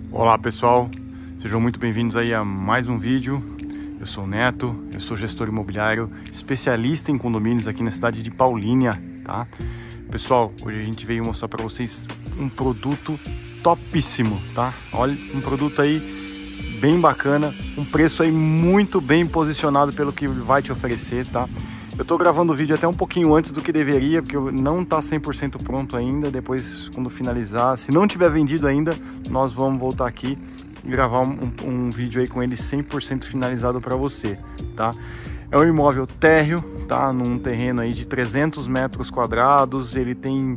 Olá pessoal, sejam muito bem-vindos aí a mais um vídeo. Eu sou o Neto, eu sou gestor imobiliário, especialista em condomínios aqui na cidade de Paulínia, tá? Pessoal, hoje a gente veio mostrar para vocês um produto topíssimo, tá? Olha, um produto aí bem bacana, um preço aí muito bem posicionado pelo que ele vai te oferecer, tá? Eu tô gravando o vídeo até um pouquinho antes do que deveria, porque não tá 100% pronto ainda. Depois, quando finalizar, se não tiver vendido ainda, nós vamos voltar aqui e gravar um vídeo aí com ele 100% finalizado para você, tá? É um imóvel térreo, tá? Num terreno aí de 300 metros quadrados, ele tem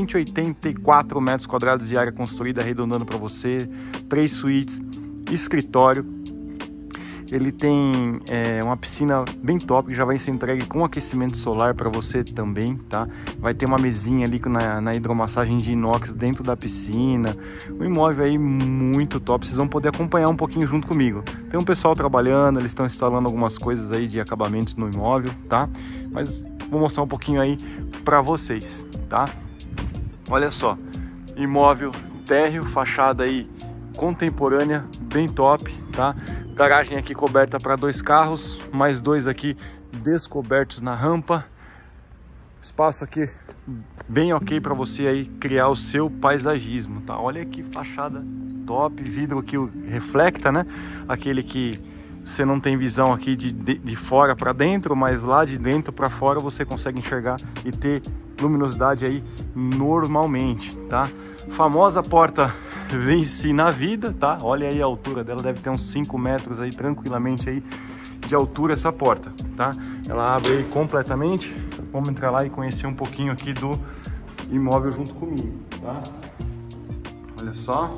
184 metros quadrados de área construída, arredondando para você, 3 suítes, escritório. Ele tem uma piscina bem top, que já vai ser entregue com aquecimento solar para você também, tá? Vai ter uma mesinha ali na hidromassagem de inox dentro da piscina. Um imóvel aí muito top, vocês vão poder acompanhar um pouquinho junto comigo. Tem um pessoal trabalhando, eles estão instalando algumas coisas aí de acabamentos no imóvel, tá? Mas vou mostrar um pouquinho aí para vocês, tá? Olha só, imóvel térreo, fachada aí contemporânea, bem top, tá? Garagem aqui coberta para 2 carros, mais 2 aqui descobertos na rampa. Espaço aqui bem ok para você aí criar o seu paisagismo, tá? Olha que fachada top, vidro aqui reflecta, né? Aquele que você não tem visão aqui de fora para dentro, mas lá de dentro para fora você consegue enxergar e ter luminosidade aí normalmente, tá? Famosa porta vence na vida, tá? Olha aí a altura dela, deve ter uns 5 metros aí tranquilamente aí de altura essa porta, tá? Ela abre aí completamente. Vamos entrar lá e conhecer um pouquinho aqui do imóvel junto comigo, tá? Olha só.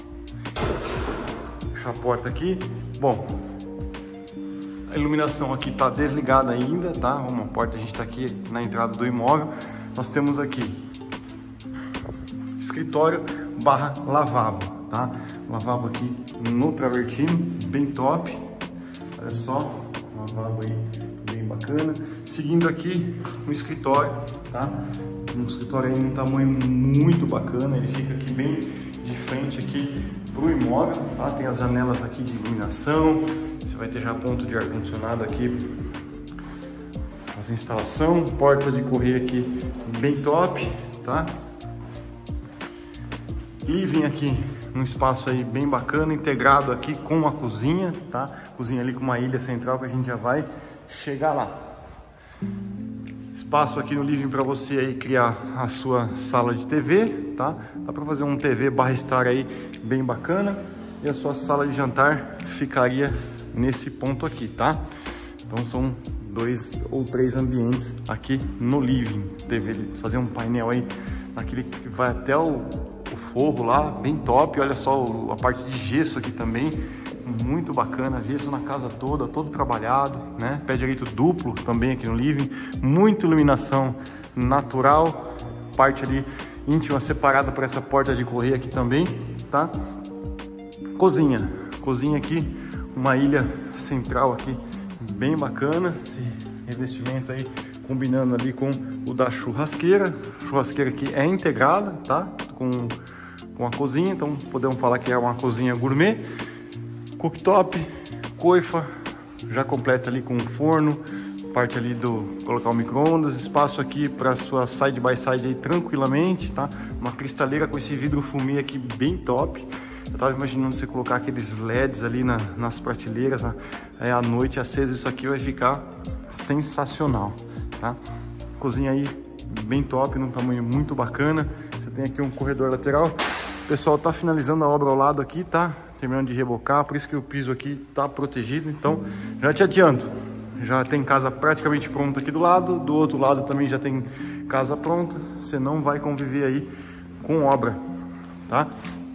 Deixa a porta aqui. Bom, a iluminação aqui tá desligada ainda, tá? Uma porta, a gente tá aqui na entrada do imóvel. Nós temos aqui escritório barra lavabo, tá? Lavabo aqui no travertino, bem top. Olha só, lavabo aí bem bacana. Seguindo aqui um escritório, tá? Um escritório aí num tamanho muito bacana, ele fica aqui bem de frente aqui pro imóvel, tá? Tem as janelas aqui de iluminação, você vai ter já ponto de ar-condicionado aqui, as instalação, porta de correr aqui bem top, tá? Living aqui, um espaço aí bem bacana, integrado aqui com uma cozinha, tá? Cozinha ali com uma ilha central que a gente já vai chegar lá. Espaço aqui no living para você aí criar a sua sala de TV, tá? Dá para fazer um TV barra estar aí bem bacana. E a sua sala de jantar ficaria nesse ponto aqui, tá? Então são 2 ou 3 ambientes aqui no living. TV, fazer um painel aí, naquele que vai até o forro lá, bem top. Olha só a parte de gesso aqui também, muito bacana, gesso na casa toda, todo trabalhado, né? Pé direito duplo também aqui no living, muita iluminação natural, parte ali íntima separada por essa porta de correr aqui também, tá? Cozinha aqui, uma ilha central aqui, bem bacana, esse revestimento aí combinando ali com o da churrasqueira. Churrasqueira aqui é integrada, tá? Com a cozinha, então podemos falar que é uma cozinha gourmet. Cooktop, coifa, já completa ali com um forno, parte ali do colocar o micro-ondas, espaço aqui para sua side by side aí tranquilamente, tá? Uma cristaleira com esse vidro fumê aqui bem top. Eu tava imaginando você colocar aqueles LEDs ali nas prateleiras, aí à noite acesa, isso aqui vai ficar sensacional, tá? Cozinha aí bem top, num tamanho muito bacana. Você tem aqui um corredor lateral. O pessoal tá finalizando a obra ao lado aqui, tá? Terminando de rebocar, por isso que o piso aqui tá protegido. Então, já te adianto, já tem casa praticamente pronta aqui do lado. Do outro lado também já tem casa pronta. Você não vai conviver aí com obra, tá?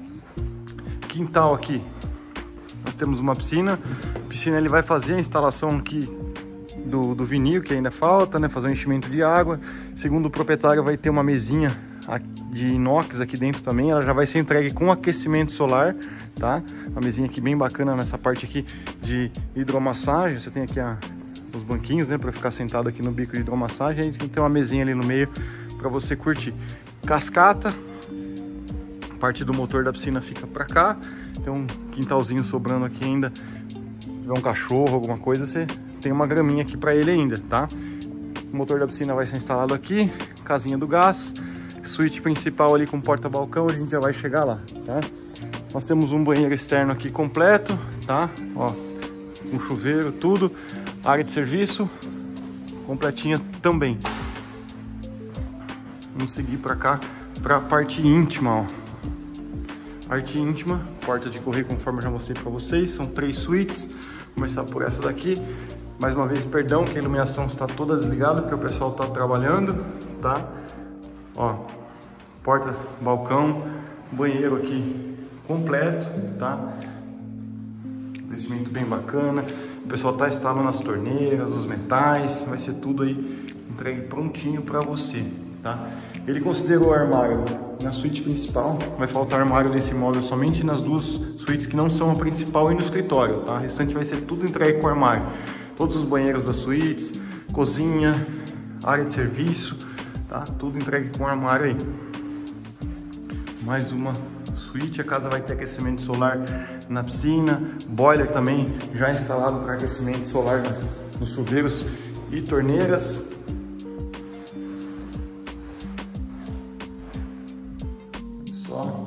Quintal aqui, nós temos uma piscina. Piscina, ele vai fazer a instalação aqui do vinil, que ainda falta, né? Fazer um enchimento de água. Segundo o proprietário, vai ter uma mesinha de inox aqui dentro também. Ela já vai ser entregue com aquecimento solar, tá? Uma mesinha aqui bem bacana nessa parte aqui de hidromassagem. Você tem aqui os banquinhos, né, para ficar sentado aqui no bico de hidromassagem. Aí tem uma mesinha ali no meio para você curtir. Cascata, parte do motor da piscina fica para cá. Tem um quintalzinho sobrando aqui ainda. Se tiver um cachorro, alguma coisa, você tem uma graminha aqui para ele ainda, tá? O motor da piscina vai ser instalado aqui, casinha do gás, suíte principal ali com porta-balcão, a gente já vai chegar lá, tá? Nós temos um banheiro externo aqui completo, tá? Ó, um chuveiro, tudo, área de serviço completinha também. Vamos seguir para cá, para a parte íntima, ó. Parte íntima, porta de correr, conforme eu já mostrei para vocês, são 3 suítes. Vou começar por essa daqui. Mais uma vez, perdão que a iluminação está toda desligada, porque o pessoal está trabalhando, tá? Ó, porta, balcão, banheiro aqui completo, tá? Investimento bem bacana. O pessoal está instalando as torneiras, os metais, vai ser tudo aí entregue prontinho para você, tá? Ele considerou armário na suíte principal, vai faltar armário nesse imóvel somente nas 2 suítes que não são a principal e no escritório, tá? O restante vai ser tudo entregue com armário. Todos os banheiros das suítes, cozinha, área de serviço, tá? Tudo entregue com armário aí. Mais uma suíte, a casa vai ter aquecimento solar na piscina, boiler também já instalado para aquecimento solar nos chuveiros e torneiras. Só.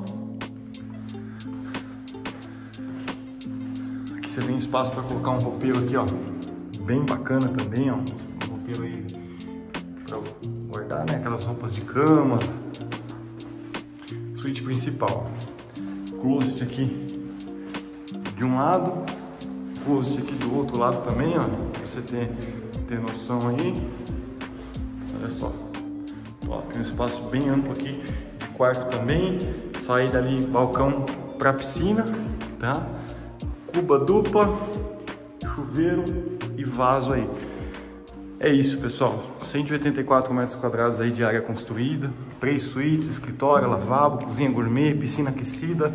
Aqui você tem espaço para colocar um roupeiro aqui, ó, bem bacana também, ó, um roupeiro aí para guardar, né, aquelas roupas de cama. Suíte principal, closet aqui de um lado, closet aqui do outro lado também, ó, pra você ter noção aí. Olha só, ó, tem um espaço bem amplo aqui de quarto também, saída ali, balcão para piscina, tá? Cuba dupla, chuveiro e vaso aí. É isso, pessoal, 184 metros quadrados aí de área construída, 3 suítes, escritório, lavabo, cozinha gourmet, piscina aquecida,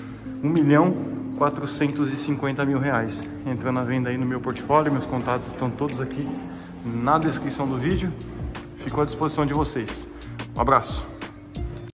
R$1.450.000. Entrando à venda aí no meu portfólio, meus contatos estão todos aqui na descrição do vídeo. Fico à disposição de vocês. Um abraço.